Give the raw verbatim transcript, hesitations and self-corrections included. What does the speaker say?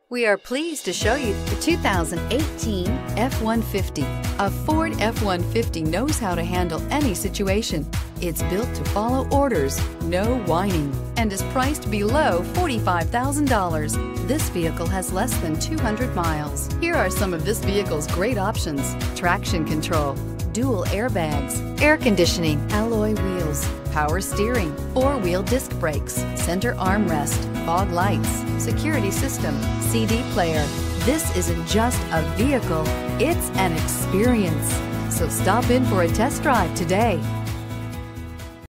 We are pleased to show you the two thousand eighteen F one fifty. A Ford F one fifty knows how to handle any situation. It's built to follow orders, no whining, and is priced below forty-five thousand dollars. This vehicle has less than two hundred miles. Here are some of this vehicle's great options: traction control, dual airbags, air conditioning, alloy wheels, power steering, four-wheel disc brakes, center armrest, fog lights, security system, C D player. This isn't just a vehicle, it's an experience. So stop in for a test drive today.